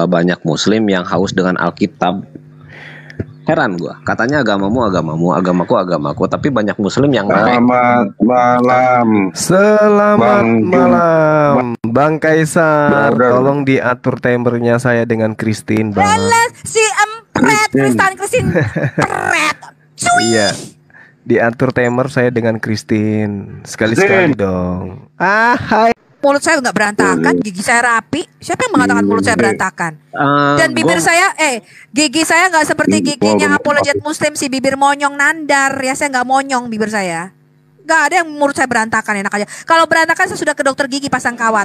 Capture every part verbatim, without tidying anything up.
banyak muslim yang haus dengan Alkitab. Heran gua, katanya agamamu agamamu, agamaku agamaku, tapi banyak muslim yang Selamat malam. Selamat Bang Jun- malam, Bang Kaisar. Brother. Tolong diatur timernya saya dengan Christine, Bang. Leles si empret Kristan Kristin pret. Iya, diatur timer saya dengan Christine. Sekali-sekali dong. Ah, hai. Mulut saya nggak berantakan, gigi saya rapi. Siapa yang mengatakan mulut saya berantakan? Eh, Dan bibir gua- saya, eh, gigi saya nggak seperti Hmm, giginya gua- apologet muslim si bibir monyong nandar. Ya saya nggak monyong bibir saya. Nggak ada yang mulut saya berantakan, enak aja. Kalau berantakan saya sudah ke dokter gigi pasang kawat.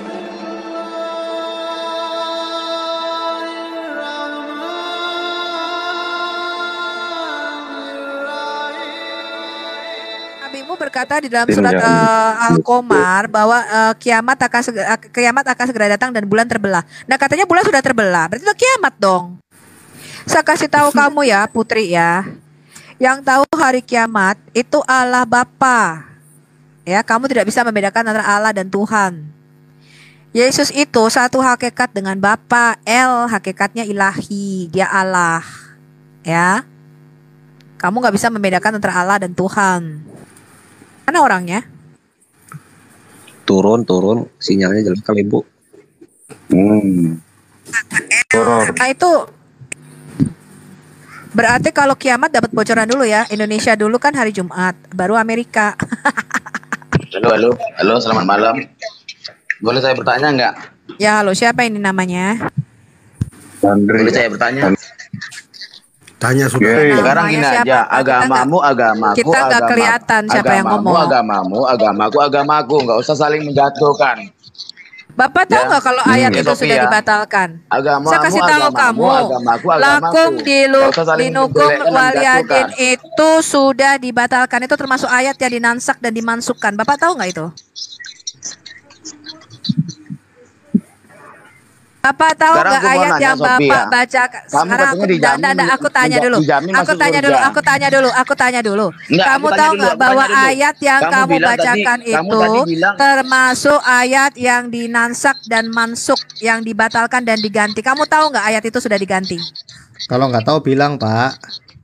Nabimu berkata di dalam surat eh, Al-Qamar bahwa eh, kiamat akan seg- eh, kiamat akan segera datang dan bulan terbelah. Nah katanya bulan sudah terbelah, berarti itu kiamat dong. Saya kasih tahu kamu ya Putri ya, yang tahu hari kiamat itu Allah Bapa. Ya, kamu tidak bisa membedakan antara Allah dan Tuhan. Yesus itu satu hakikat dengan Bapa, El hakikatnya ilahi, dia Allah. Ya, kamu nggak bisa membedakan antara Allah dan Tuhan. Mana orangnya? turun turun sinyalnya jelek kali Bu. Hmm. Horor. Nah itu berarti kalau kiamat dapat bocoran dulu ya. Indonesia dulu kan hari Jumat, baru Amerika. Halo, halo, halo, selamat malam. Boleh saya bertanya nggak? Ya halo, siapa ini namanya? Andri. Boleh saya bertanya? Tanya sudah. Oke. Sekarang Namanya gini siapa, aja, Pak? Kita agamamu, agamaku, kita nggak agamaku. kelihatan siapa yang Agamamu, ngomong. Agamamu, agamaku, agamaku, nggak usah saling menjatuhkan. Bapak tahu Ya. nggak kalau Hmm, ayat ya, itu Sophia. sudah dibatalkan? Agamamu, Saya kasih tahu agamamu, kamu, agamaku, agamaku. lakum dilu Nggak usah saling linukum menjelekkan dan waliyadin menjatuhkan. itu sudah dibatalkan. Itu termasuk ayat yang dinansak dan dimansukkan. Bapak tahu nggak itu? Bapak tahu Sekarang nggak aku mau ayat nanya, yang Sophia. Bapak baca? Kamu Sekarang katanya aku dijamin dan masuk- aku tanya menja- dulu. dijamin Aku masuk tanya dulu. surga. Aku tanya dulu. Aku tanya dulu. Enggak, Kamu aku tanya tahu dulu, nggak aku bahwa tanya dulu. ayat yang Kamu kamu bilang tadi- bacakan kamu itu tadi bilang- termasuk ayat yang dinansak dan mansuk, yang dibatalkan dan diganti. Kamu tahu nggak ayat itu sudah diganti? Kalau nggak tahu bilang Pak.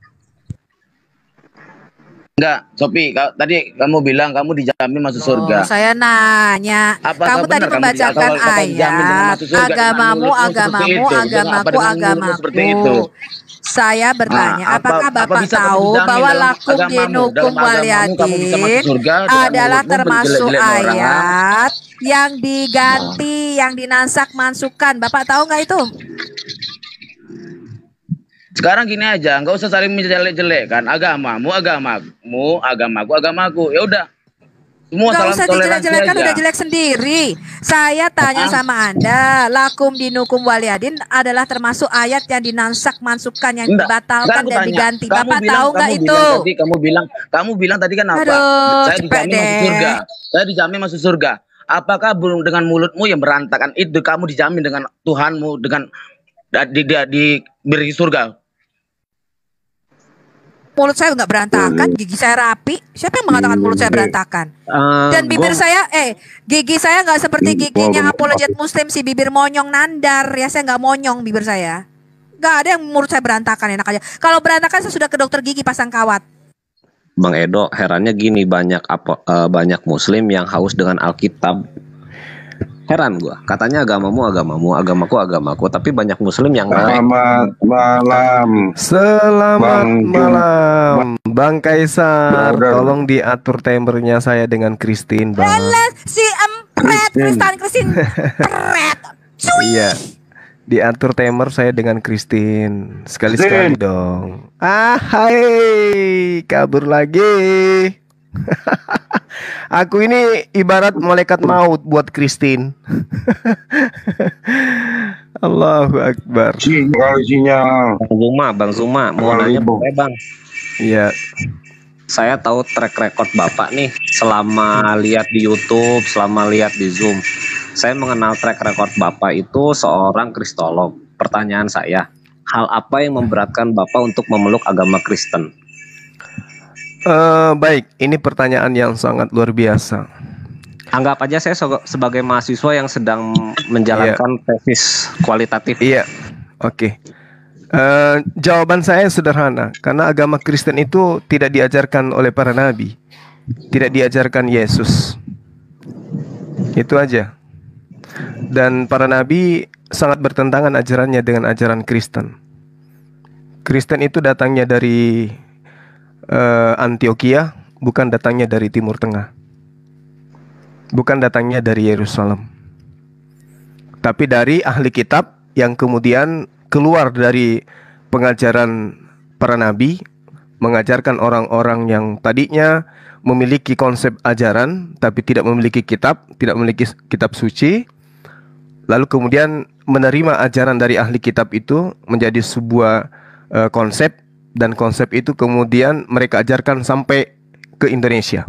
Enggak, Sopi, ka- tadi kamu bilang kamu dijamin masuk surga. Oh, saya nanya. Apakah kamu tadi benar kamu membacakan di- apakah dijamin dengan ayat masuk surga dengan agamamu, mulutmu seperti agamamu, itu? Dengan apa agamaku, dengan mulutmu agamaku. seperti itu? Saya bertanya, Nah, apa- apakah apa Bapak bisa kamu tahu dijamin bahwa dalam lakum agamamu, dinukum dalam agamamu kamu bisa waliyadin masuk surga dengan adalah mulutmu termasuk menjelek-jelekin orang? ayat yang diganti, yang dinansak mansukan. Bapak tahu nggak itu? Sekarang gini aja, nggak usah saling menjelek-jelekkan. Agamamu, agamamu, agamaku, agamaku. Ya udah. Semua Nggak salam usah toleransi dijelek-jelekan, aja. udah jelek sendiri. Saya tanya sama Anda, lakum dinukum waliyadin adalah termasuk ayat yang dinansak mansukan, yang Enggak. dibatalkan Sekarang aku dan tanya, diganti. kamu Bapak bilang- tahu nggak kamu itu? bilang tadi, kamu bilang, kamu bilang tadi kan apa? Aduh, Saya cepet dijamin masuk deh. surga. Saya dijamin masuk surga. Apakah belum dengan mulutmu yang berantakan itu kamu dijamin dengan Tuhanmu dengan di, di, diberi surga? Mulut saya nggak berantakan, gigi saya rapi. Siapa yang mengatakan mulut saya berantakan? Eh, Dan bibir gua- saya, eh, gigi saya nggak seperti Hmm, giginya gua- apologet muslim si bibir monyong nandar. Ya saya nggak monyong bibir saya. Nggak ada yang mulut saya berantakan, enak aja. Kalau berantakan saya sudah ke dokter gigi pasang kawat. Bang Edo, herannya gini, banyak apa eh, banyak muslim yang haus dengan Alkitab. Heran gua, katanya agamamu agamamu, agamaku agamaku, tapi banyak muslim yang Selamat malam. Selamat Bang Jun- malam, Bang Kaisar. Brother. Tolong diatur timernya saya dengan Christine, Bang. Leles si empret Kristan Kristin pret. Iya, diatur timer saya dengan Christine. Sekali-sekali dong. Ah, hai, kabur lagi. Aku ini ibarat malaikat maut buat Christine. Allahu Akbar. Si kalau sinyal. Bang Zuma, Bang Zuma, mau Kalau nanya ibu. boleh, Bang. Iya. Saya tahu track record Bapak nih selama lihat di YouTube, selama lihat di Zoom. Saya mengenal track record Bapak itu seorang kristolog. Pertanyaan saya, hal apa yang memberatkan Bapak untuk memeluk agama Kristen? Eh, baik, ini pertanyaan yang sangat luar biasa. Anggap aja saya so- sebagai mahasiswa yang sedang menjalankan tesis kualitatif. Iya, oke. Eh, jawaban saya sederhana, karena agama Kristen itu tidak diajarkan oleh para nabi, tidak diajarkan Yesus. Itu aja. Dan para nabi sangat bertentangan ajarannya dengan ajaran Kristen. Kristen itu datangnya dari eh, Antioquia, bukan datangnya dari Timur Tengah. Bukan datangnya dari Yerusalem. Tapi dari ahli kitab yang kemudian keluar dari pengajaran para nabi, mengajarkan orang-orang yang tadinya memiliki konsep ajaran tapi tidak memiliki kitab, tidak memiliki kitab suci, lalu kemudian menerima ajaran dari ahli kitab itu menjadi sebuah uh, konsep, dan konsep itu kemudian mereka ajarkan sampai ke Indonesia.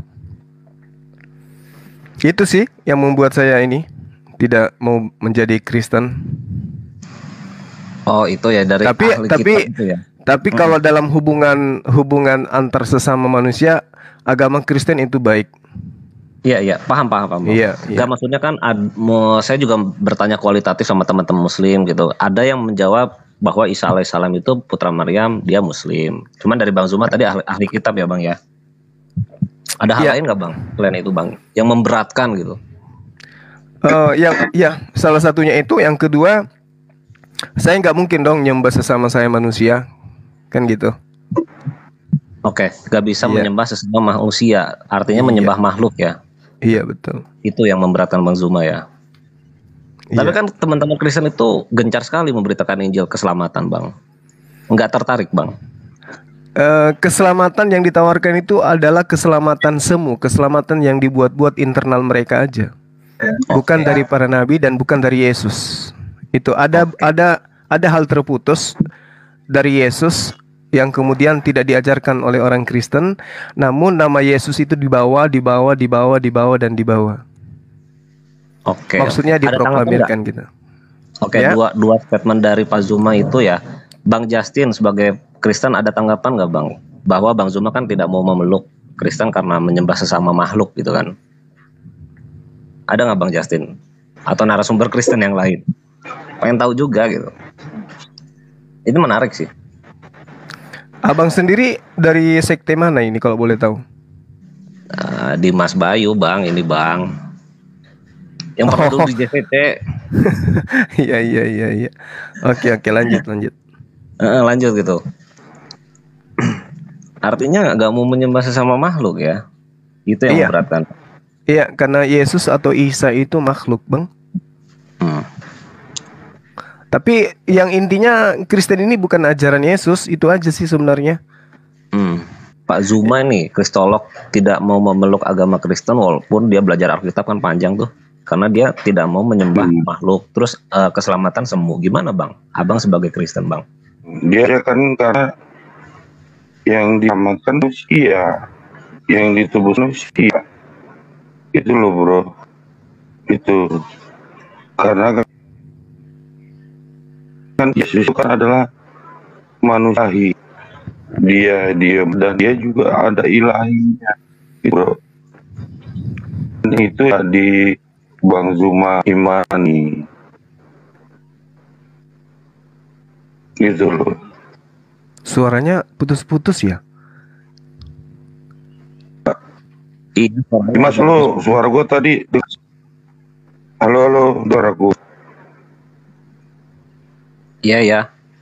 Itu sih yang membuat saya ini tidak mau menjadi Kristen. Oh, itu ya dari Tapi ahli tapi kitab itu ya. tapi kalau dalam hubungan hubungan antar sesama manusia, agama Kristen itu baik. Iya, iya, paham, paham, paham. Iya, Enggak, iya. maksudnya kan ad- mo- saya juga bertanya kualitatif sama teman-teman muslim gitu. Ada yang menjawab bahwa Isa alaihissalam itu putra Maryam, dia muslim. Cuman dari Bang Zuma tadi ahli, ahli kitab ya, Bang ya. Ada hal Iya. lain nggak, Bang? Selain itu, Bang, yang memberatkan gitu. Eh, yang ya salah satunya itu, yang kedua, saya nggak mungkin dong nyembah sesama saya manusia, kan gitu. Oke, nggak bisa Iya. menyembah sesama manusia, artinya Iya. menyembah makhluk ya. Iya betul. Itu yang memberatkan Bang Zuma ya. Tapi Iya. kan teman-teman Kristen itu gencar sekali memberitakan Injil keselamatan, Bang. Nggak tertarik, Bang. Eh, keselamatan yang ditawarkan itu adalah keselamatan semu, keselamatan yang dibuat-buat internal mereka aja, bukan Oke. dari para nabi dan bukan dari Yesus. Itu ada ada ada hal terputus dari Yesus yang kemudian tidak diajarkan oleh orang Kristen, namun nama Yesus itu dibawa, dibawa, dibawa, dibawa dan dibawa. Oke. Maksudnya Ada tanggapan nggak? diproklamirkan gitu. Oke, Ya. dua dua statement dari Pak Zuma itu ya. Bang Justin sebagai Kristen ada tanggapan nggak, Bang? Bahwa Bang Zuma kan tidak mau memeluk Kristen karena menyembah sesama makhluk gitu kan? Ada nggak, Bang Justin? Atau narasumber Kristen yang lain? Pengen tahu juga gitu. Itu menarik sih. Abang sendiri dari sekte mana ini kalau boleh tahu? Eh, di Mas Bayu, Bang, ini Bang. Yang pernah dulu di J V T. Iya iya iya iya. Oke oke lanjut lanjut. Eh, lanjut gitu. Artinya nggak mau menyembah sesama makhluk ya. Itu yang Iya. memberatkan. Iya, karena Yesus atau Isa itu makhluk, Bang. Hmm. Tapi yang intinya Kristen ini bukan ajaran Yesus, itu aja sih sebenarnya. Hmm. Pak Zuma nih, kristolog, tidak mau memeluk agama Kristen walaupun dia belajar Alkitab kan panjang tuh. Karena dia tidak mau menyembah Hmm. makhluk. Terus eh, keselamatan semu. Gimana, Bang? Abang sebagai Kristen, Bang. Dia kan karena yang diamankan manusia, yang ditebus manusia. Itu loh bro, itu karena kan Yesus itu kan adalah manusia, dia dia dan dia juga ada ilahinya, bro. Dan itu ya di Bang Zuma imani, gitu loh. Suaranya putus-putus ya? Iya, Mas lo, suara gua tadi, halo halo, suaraku. Iya ya.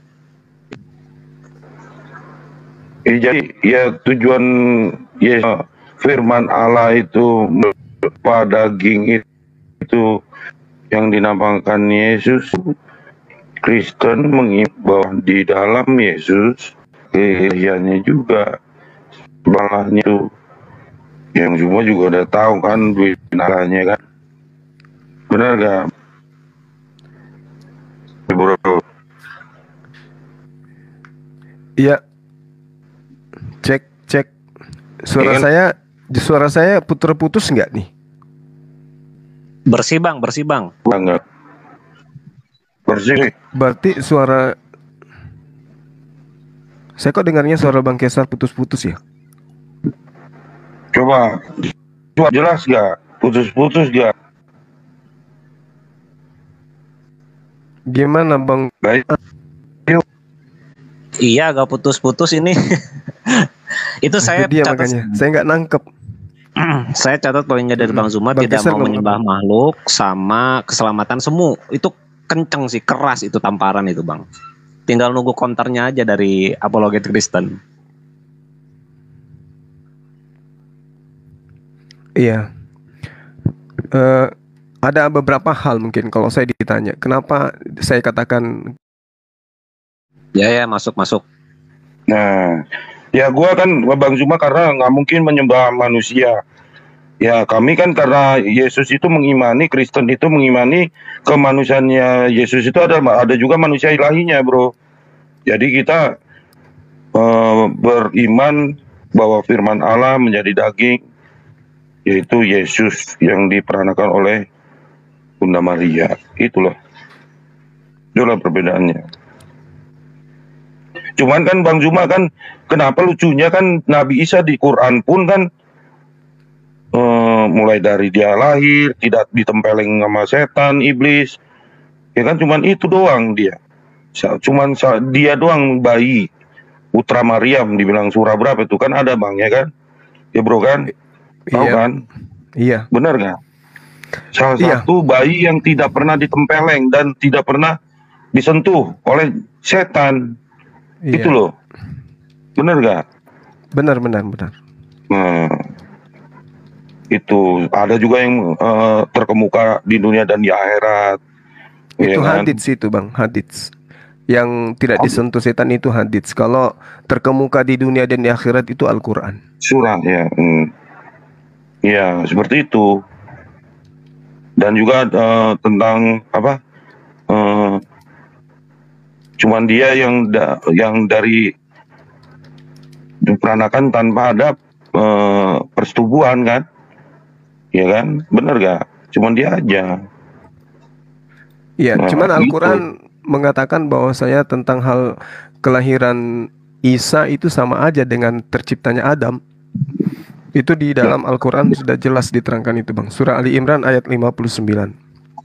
Ya, jadi ya tujuan ya firman Allah itu pada daging itu yang dinamakan Yesus. Kristen mengimbau di dalam Yesus keilihannya juga balanya itu yang semua juga udah tahu kan binalanya kan, benar gak bro? Iya. Cek cek. Suara Iya. saya suara saya putus-putus nggak nih? Bersih, Bang, bersih, Bang. Enggak bersih. Berarti suara saya kok dengarnya suara Bang Kesar putus-putus ya? Coba, coba jelas gak? Putus-putus dia. Gimana Bang? Baik. Iya, agak putus-putus ini. Itu saya Itu dia catat, makanya. Saya nggak nangkep. saya catat poinnya dari Bang Zuma, Bang tidak Geser mau ngomong menyembah makhluk sama keselamatan semu. Itu kenceng sih, keras itu tamparan itu Bang. Tinggal nunggu counternya aja dari apologet Kristen. Iya. Eh, ada beberapa hal mungkin kalau saya ditanya, kenapa saya katakan Ya ya, masuk masuk. Nah, ya gua kan Bang Zuma karena nggak mungkin menyembah manusia. Ya kami kan karena Yesus itu mengimani, Kristen itu mengimani kemanusiaannya Yesus itu ada ada juga manusia ilahinya, bro. Jadi kita eh, beriman bahwa firman Allah menjadi daging, yaitu Yesus yang diperanakan oleh Bunda Maria. Itulah, itulah perbedaannya. Cuman kan Bang Zuma kan, kenapa lucunya kan Nabi Isa di Quran pun kan uh, mulai dari dia lahir tidak ditempeleng sama setan, iblis, ya kan cuman itu doang dia, cuman dia doang bayi putra Maryam dibilang surah berapa itu kan ada Bang ya kan, ya bro kan, tahu iya, kan, iya, benar nggak? Salah Iya. satu bayi yang tidak pernah ditempeleng dan tidak pernah disentuh oleh setan. iya. Itu loh, bener gak? Benar, benar, benar. Nah, itu ada juga yang uh, terkemuka di dunia dan di akhirat. Itu ya kan? hadits itu Bang, hadits. Yang tidak disentuh setan itu hadits. Kalau terkemuka di dunia dan di akhirat itu Al-Quran. Surah ya, hmm. ya seperti itu. Dan juga uh, tentang apa? Uh, cuman dia yang da yang dari diperanakan tanpa ada uh, persetubuhan kan, ya kan, bener gak? Cuman dia aja. Iya, Nah, cuman gitu. Al-Quran mengatakan bahwasanya tentang hal kelahiran Isa itu sama aja dengan terciptanya Adam. Itu di dalam Al-Quran sudah jelas diterangkan itu Bang. Surah Ali Imran ayat lima puluh sembilan.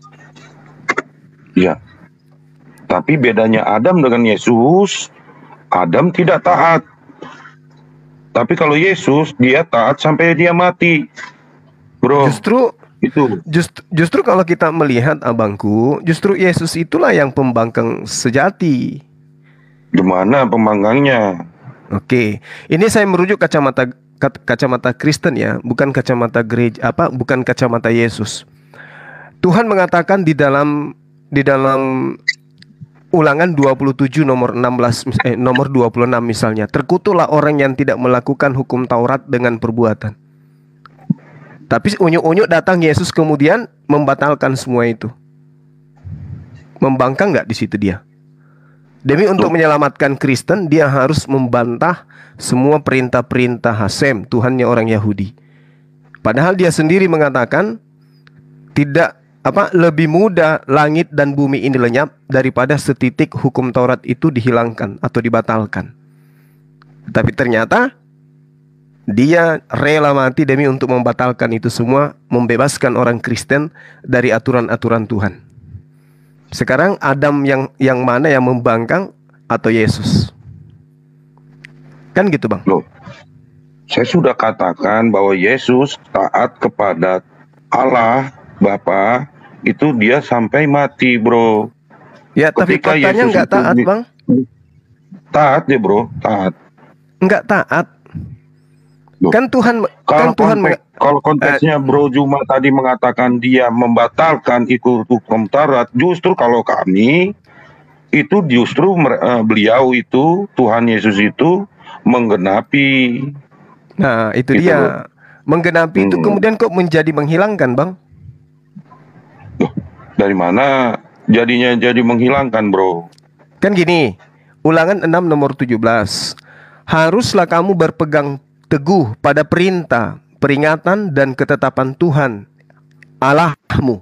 Iya. Tapi bedanya Adam dengan Yesus, Adam tidak taat. Tapi kalau Yesus, dia taat sampai dia mati. Bro, Justru itu. Just, justru kalau kita melihat abangku, justru Yesus itulah yang pembangkang sejati. Gimana pembangkangnya? Oke, ini saya merujuk kacamata kacamata Kristen ya, bukan kacamata gereja apa, bukan kacamata Yesus. Tuhan mengatakan di dalam di dalam Ulangan dua puluh tujuh nomor enam belas eh, nomor dua puluh enam misalnya, terkutuklah orang yang tidak melakukan hukum Taurat dengan perbuatan. Tapi unyuk-unyuk datang Yesus kemudian membatalkan semua itu. Membangkang nggak di situ dia? Demi untuk menyelamatkan Kristen, dia harus membantah semua perintah-perintah Hasem, Tuhannya orang Yahudi. Padahal dia sendiri mengatakan tidak apa lebih mudah langit dan bumi ini lenyap daripada setitik hukum Taurat itu dihilangkan atau dibatalkan. Tapi ternyata dia rela mati demi untuk membatalkan itu semua, membebaskan orang Kristen dari aturan-aturan Tuhan. Sekarang Adam yang yang mana yang membangkang atau Yesus? Kan gitu Bang. Loh, saya sudah katakan bahwa Yesus taat kepada Allah Bapa, itu dia sampai mati, bro. Ya, tapi Ketika faktanya Yesus nggak itu taat, di- Bang. Taat ya, bro, taat. Nggak taat. Loh, Kan Tuhan kan Kalau Tuhan konteks, menga- kalau konteksnya Bro Juma tadi mengatakan dia membatalkan ikut hukum Taurat, justru kalau kami itu justru mer- eh, beliau itu Tuhan Yesus itu menggenapi. Nah, itu Gitu dia. loh. Menggenapi itu Hmm. kemudian kok menjadi menghilangkan, Bang? Loh, dari mana jadinya jadi menghilangkan, bro? Kan gini, Ulangan enam nomor tujuh belas. Haruslah kamu berpegang teguh pada perintah, peringatan dan ketetapan Tuhan Allahmu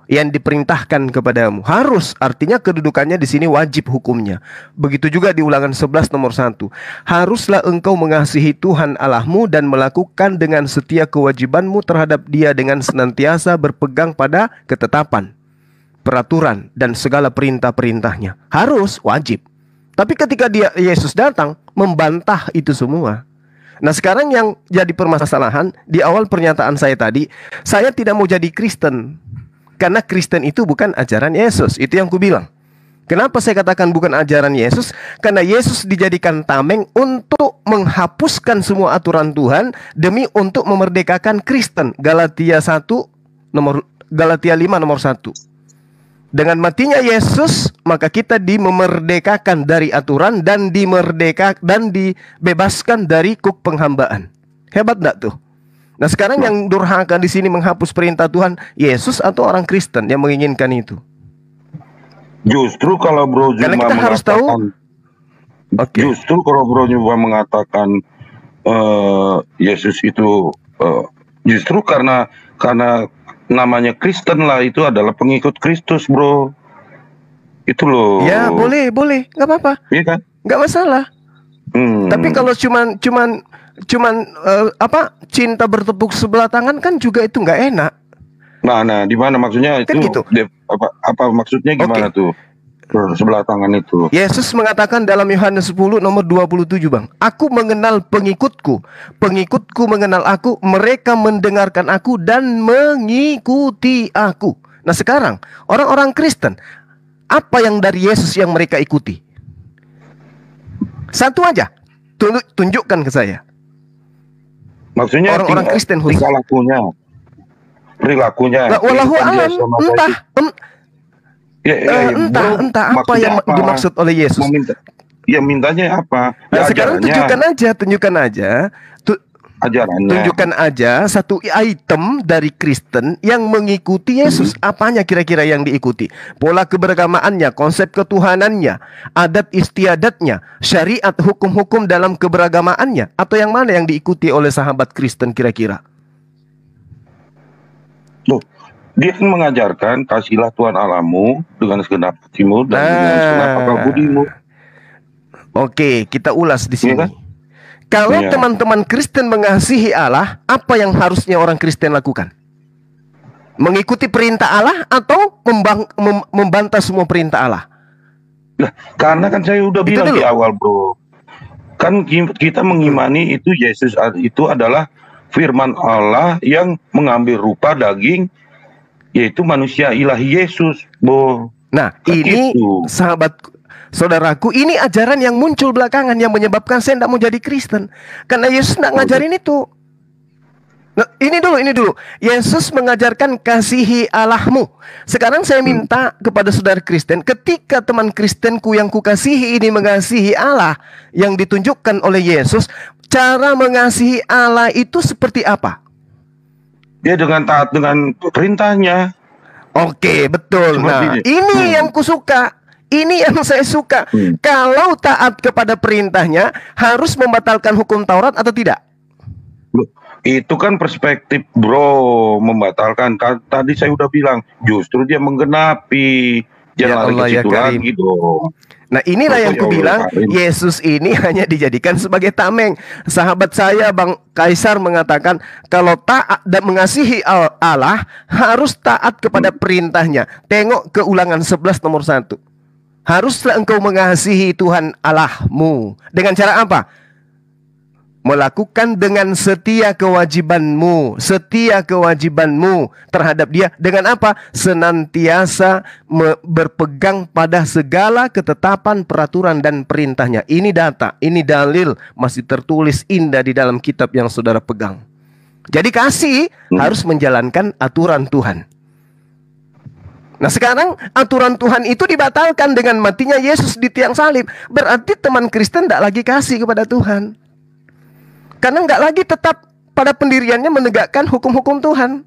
yang diperintahkan kepadamu. Harus, artinya kedudukannya di sini wajib hukumnya. Begitu juga di Ulangan sebelas nomor satu. Haruslah engkau mengasihi Tuhan Allahmu dan melakukan dengan setia kewajibanmu terhadap Dia dengan senantiasa berpegang pada ketetapan, peraturan, dan segala perintah-perintahnya. Harus, wajib. Tapi ketika dia Yesus datang, membantah itu semua. Nah sekarang yang jadi permasalahan, di awal pernyataan saya tadi, saya tidak mau jadi Kristen. Karena Kristen itu bukan ajaran Yesus. Itu yang ku bilang. Kenapa saya katakan bukan ajaran Yesus? Karena Yesus dijadikan tameng untuk menghapuskan semua aturan Tuhan demi untuk memerdekakan Kristen. Galatia satu nomor Galatia lima nomor satu. Dengan matinya Yesus, maka kita dimerdekakan dari aturan dan dimerdeka dan dibebaskan dari kuk penghambaan. Hebat enggak tuh? Nah, sekarang yang durhaka di sini menghapus perintah Tuhan, Yesus atau orang Kristen yang menginginkan itu? Justru kalau Bro Karena Juma kita harus tahu. okay. Justru kalau Bro Juma mengatakan uh, Yesus itu uh, justru karena karena namanya Kristen lah, itu adalah pengikut Kristus, Bro. Itu loh. Ya boleh boleh, nggak apa-apa. Iya kan? Nggak masalah. Hmm. Tapi kalau cuman cuman cuman uh, apa cinta bertepuk sebelah tangan kan juga itu nggak enak. Nah, nah, di mana maksudnya itu? Kan gitu. De, apa apa maksudnya gimana Okay. tuh? Sebelah tangan itu. Yesus mengatakan dalam Yohanes sepuluh nomor dua puluh tujuh, Bang. Aku mengenal pengikutku, pengikutku mengenal aku, mereka mendengarkan aku dan mengikuti aku. Nah sekarang orang-orang Kristen, apa yang dari Yesus yang mereka ikuti? Satu aja, tunjukkan ke saya. Maksudnya orang-orang Kristen khusus. Tingkah lakunya, perilakunya. Nah, wallahu alam, entah, em, ya, ya, uh, ya, entah, bro, entah apa yang apa? dimaksud oleh Yesus. Meminta, ya mintanya apa? Nah, Ya, sekarang ajarannya, tunjukkan aja, tunjukkan aja, tu, ajarannya. tunjukkan aja satu item dari Kristen yang mengikuti Yesus. Hmm. Apanya kira-kira yang diikuti? Pola keberagamaannya, konsep ketuhanannya, adat istiadatnya, syariat, hukum-hukum dalam keberagamaannya, atau yang mana yang diikuti oleh sahabat Kristen kira-kira? Loh, dia kan mengajarkan kasihlah Tuhan Allahmu dengan segenap hatimu dan nah, dengan segenap akal budimu. Oke, kita ulas di sini. Iya kan? Kalau Iya. teman-teman Kristen mengasihi Allah, apa yang harusnya orang Kristen lakukan? Mengikuti perintah Allah atau membang, mem, membantah semua perintah Allah? Nah, karena kan saya udah Itu bilang dulu. di awal, Bro. Kan kita mengimani itu Yesus itu adalah firman Allah yang mengambil rupa daging, yaitu manusia ilahi Yesus, Bro. Nah, Kan ini gitu. sahabat saudaraku, ini ajaran yang muncul belakangan yang menyebabkan saya tidak mau jadi Kristen. Karena Yesus tidak ngajarin itu. Nah, ini dulu, ini dulu. Yesus mengajarkan kasihi Allahmu. Sekarang saya minta kepada saudara Kristen, ketika teman Kristenku yang kukasihi ini mengasihi Allah yang ditunjukkan oleh Yesus, cara mengasihi Allah itu seperti apa? Dia dengan taat dengan perintahnya. Oke, betul. Seperti Nah, ini. ini Hmm. yang kusuka. Ini yang saya suka. Hmm. Kalau taat kepada perintahnya, harus membatalkan hukum Taurat atau tidak? Loh, itu kan perspektif, Bro, membatalkan. Kan tadi saya udah bilang, justru dia menggenapi. Ya Jangan lari Allah, ke ya situ Karim. lagi dong. Nah, inilah Oh, yang ya ku Allah, bilang, Karim. Yesus ini hanya dijadikan sebagai tameng. Sahabat saya Bang Kaisar mengatakan, kalau taat dan mengasihi Allah, harus taat kepada perintahnya. Tengok ke Ulangan sebelas nomor satu. Haruslah engkau mengasihi Tuhan Allahmu. Dengan cara apa? Melakukan dengan setia kewajibanmu. Setia kewajibanmu terhadap dia. Dengan apa? Senantiasa berpegang pada segala ketetapan, peraturan, dan perintahnya. Ini data, ini dalil. Masih tertulis indah di dalam kitab yang saudara pegang. Jadi kasih Hmm. harus menjalankan aturan Tuhan. Nah sekarang aturan Tuhan itu dibatalkan dengan matinya Yesus di tiang salib. Berarti teman Kristen tidak lagi kasih kepada Tuhan. Karena nggak lagi tetap pada pendiriannya menegakkan hukum-hukum Tuhan.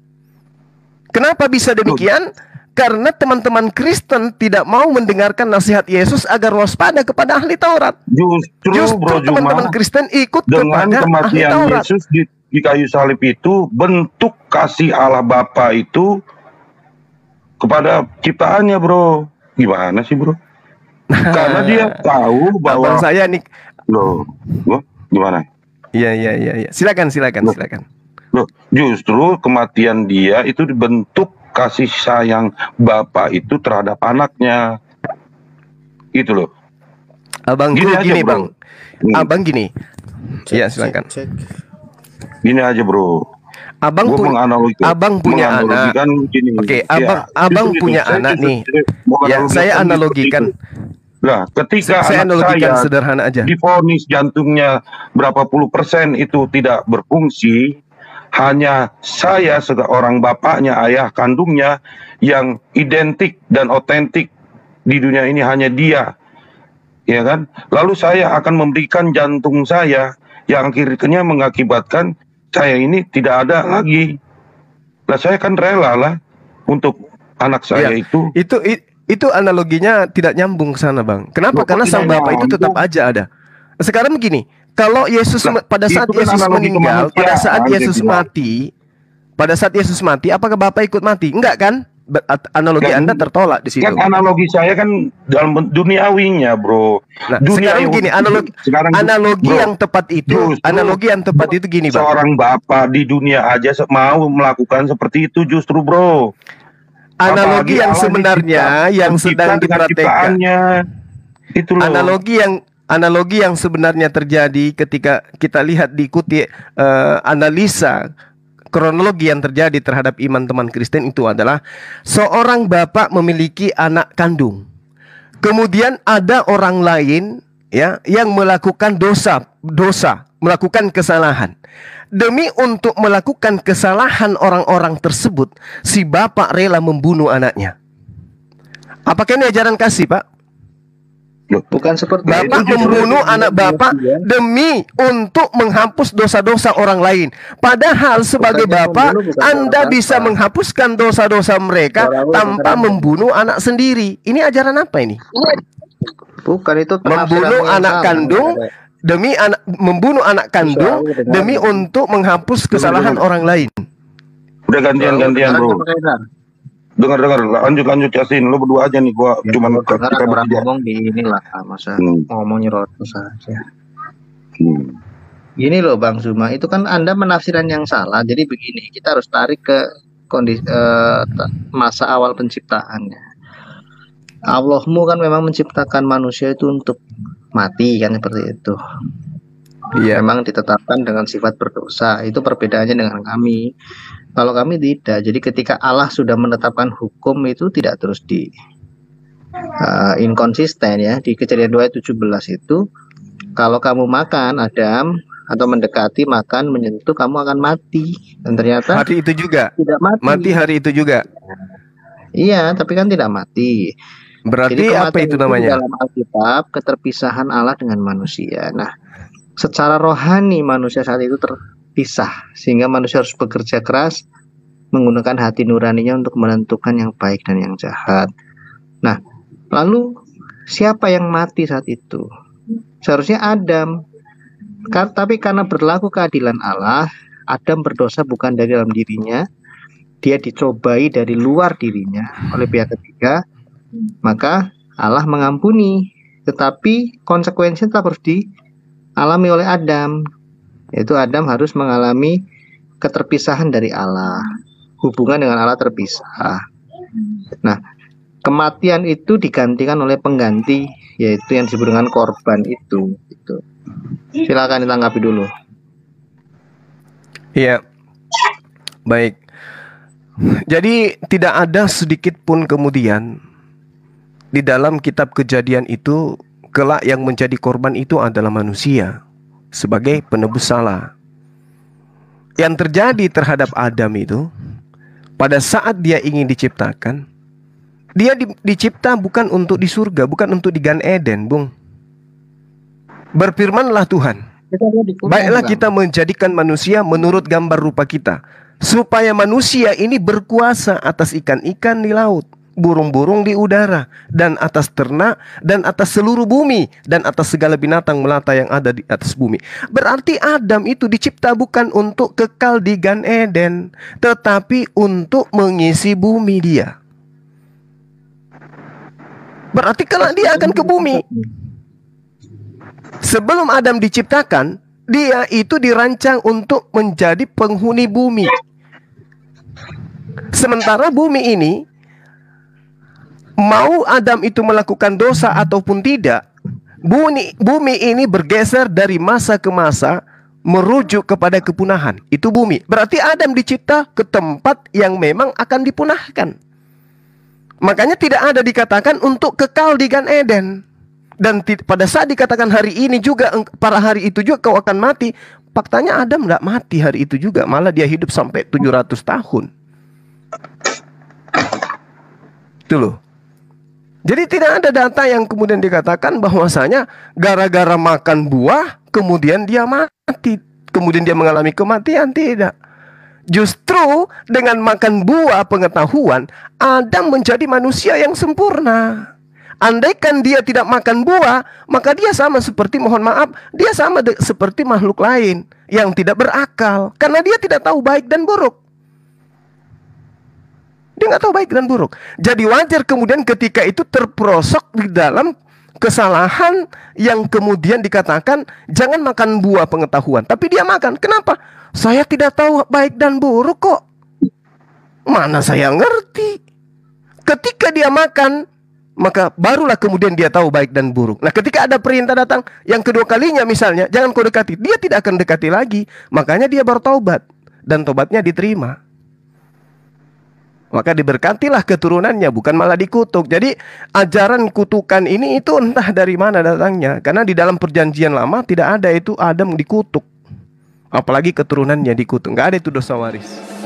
Kenapa bisa demikian? Karena teman-teman Kristen tidak mau mendengarkan nasihat Yesus agar waspada kepada ahli Taurat. Justru, Justru Bro Juma, teman-teman Kristen ikut dengan kepada ahli kematian Taurat. Yesus di, di kayu salib itu, bentuk kasih Allah Bapa itu kepada ciptaannya, bro. Gimana sih, bro? Karena dia tahu bahwa Abang saya nih. loh, loh, gimana? Iya iya iya iya. Silakan silakan Loh. silakan. Loh, justru kematian dia itu dibentuk kasih sayang bapak itu terhadap anaknya. Gitu loh. Abangku Gini aja, gini, bro. Bang. Hmm. Abang gini. Cek, Iya, cek, silakan. cek. Gini aja, bro. Abang Gua punya menganalogi- abang punya anak. menganalogikan gini. Oke, Ya, abang abang justru itu. punya Saya anak justru- nih. saya mau Ya, analogikan saya seperti analogikan. itu. Nah, ketika Saya anak analogikan saya sederhana aja. divonis jantungnya berapa puluh persen itu tidak berfungsi, hanya saya seorang bapaknya, ayah kandungnya yang identik dan otentik di dunia ini hanya dia, ya kan? Lalu saya akan memberikan jantung saya yang akhirnya mengakibatkan saya ini tidak ada lagi. Lah saya kan rela lah untuk anak saya Iya. itu. Itu i- itu analoginya tidak nyambung ke sana, Bang. Kenapa? Loh, Karena kok sang tidak bapak itu tetap nyambung? aja ada. Sekarang begini, kalau Yesus Lah, me- pada saat itu kan Yesus analogi meninggal, pada saat kemanusiaan, Yesus dia bilang. mati, pada saat Yesus mati, apakah bapak ikut mati? Enggak kan? Ber- at- Analogi Kan- Anda tertolak di situ. Kan analogi saya kan dalam ben- duniawinya, bro. Nah, Dunia sekarang yang- gini, analogi sekarang, analogi bro, yang tepat itu, justru analogi yang tepat itu gini, Bang. seorang bapak di dunia aja se- mau melakukan seperti itu justru, bro. Analogi Apalagi yang Allah sebenarnya dicipta- yang dicipta sedang dengan dipraktekkan. ciptaannya. Itu loh. Analogi yang analogi yang sebenarnya terjadi ketika kita lihat diikuti eh, analisa kronologi yang terjadi terhadap iman teman Kristen itu adalah seorang bapak memiliki anak kandung. Kemudian ada orang lain ya yang melakukan dosa, dosa, melakukan kesalahan. Demi untuk melakukan kesalahan orang-orang tersebut, si bapak rela membunuh anaknya. Apakah ini ajaran kasih, Pak? Bukan seperti Bapak itu justru- membunuh anak bapak demi untuk menghapus dosa-dosa orang lain. Padahal sebagai Bukannya bapak, membunuh, bukan Anda orang bisa bapak. menghapuskan dosa-dosa mereka Orang- tanpa orang- membunuh anak sendiri. Ini ajaran apa ini? Bukan itu Membunuh anak kandung demi anak membunuh anak kandung Bisa, dengan- demi untuk menghapus kesalahan orang lain. Udah gantian-gantian, bro. Dengar-dengar, lanjut lanjut Yasin. Lo berdua aja nih, gua cuman Dengar kita orang bertiga. ngomong di inilah masa Hmm. ngomong nyerocos saja. Hmm. Gini loh Bang Zuma, itu kan Anda menafsiran yang salah. Jadi begini, kita harus tarik ke kondisi eh, ta- masa awal penciptaannya. Allahmu kan memang menciptakan manusia itu untuk mati kan seperti itu. Iya. Memang ditetapkan dengan sifat berdosa. Itu perbedaannya dengan kami. Kalau kami tidak. Jadi ketika Allah sudah menetapkan hukum itu tidak terus di uh, inkonsisten ya. Di Kejadian dua ayat tujuh belas itu kalau kamu makan Adam atau mendekati makan menyentuh kamu akan mati. Dan ternyata Hari itu juga. tidak mati. Mati hari itu juga. Iya, tapi kan tidak mati. Berarti apa kematian itu namanya? Dalam Alkitab keterpisahan Allah dengan manusia. Nah, secara rohani manusia saat itu terpisah sehingga manusia harus bekerja keras menggunakan hati nuraninya untuk menentukan yang baik dan yang jahat. Nah, lalu siapa yang mati saat itu? Seharusnya Adam. Kar- tapi karena berlaku keadilan Allah, Adam berdosa bukan dari dalam dirinya, dia dicobai dari luar dirinya oleh pihak ketiga, maka Allah mengampuni, tetapi konsekuensinya tetap harus dialami oleh Adam, yaitu Adam harus mengalami keterpisahan dari Allah, hubungan dengan Allah terpisah. Nah, kematian itu digantikan oleh pengganti, yaitu yang disebut dengan korban itu. Itu. Silakan ditanggapi dulu. Iya. Baik. Jadi tidak ada sedikit pun kemudian di dalam kitab Kejadian itu kelak yang menjadi korban itu adalah manusia sebagai penebus salah. Yang terjadi terhadap Adam itu pada saat dia ingin diciptakan, dia di, dicipta bukan untuk di surga, bukan untuk di Gan Eden, Bung. Berfirmanlah Tuhan, baiklah kita menjadikan manusia menurut gambar rupa kita, supaya manusia ini berkuasa atas ikan-ikan di laut, burung-burung di udara, dan atas ternak, dan atas seluruh bumi, dan atas segala binatang melata yang ada di atas bumi. Berarti Adam itu dicipta bukan untuk kekal di Gan Eden, tetapi untuk mengisi bumi dia. Berarti kelak dia akan ke bumi. Sebelum Adam diciptakan, dia itu dirancang untuk menjadi penghuni bumi. Sementara bumi ini, mau Adam itu melakukan dosa ataupun tidak, bumi, bumi ini bergeser dari masa ke masa, merujuk kepada kepunahan. Itu bumi. Berarti Adam dicipta ke tempat yang memang akan dipunahkan. Makanya tidak ada dikatakan untuk kekal di Gan Eden. Dan pada saat dikatakan hari ini juga, pada hari itu juga kau akan mati, faktanya Adam tidak mati hari itu juga. Malah dia hidup sampai tujuh ratus tahun. Itu loh. Jadi tidak ada data yang kemudian dikatakan bahwasanya gara-gara makan buah kemudian dia mati, kemudian dia mengalami kematian. Tidak. Justru dengan makan buah pengetahuan, Adam menjadi manusia yang sempurna. Andaikan dia tidak makan buah, maka dia sama seperti, mohon maaf, dia sama seperti makhluk lain yang tidak berakal, karena dia tidak tahu baik dan buruk. Dia nggak tahu baik dan buruk. Jadi wajar kemudian ketika itu terperosok di dalam kesalahan yang kemudian dikatakan jangan makan buah pengetahuan. Tapi dia makan. Kenapa? Saya tidak tahu baik dan buruk kok. Mana saya ngerti. Ketika dia makan, maka barulah kemudian dia tahu baik dan buruk. Nah, ketika ada perintah datang yang kedua kalinya misalnya, jangan kau dekati, dia tidak akan dekati lagi. Makanya dia bertaubat dan tobatnya diterima. Maka diberkatilah keturunannya, bukan malah dikutuk. Jadi ajaran kutukan ini itu entah dari mana datangnya. Karena di dalam perjanjian lama tidak ada itu Adam dikutuk. Apalagi keturunannya dikutuk. Nggak ada itu dosa waris.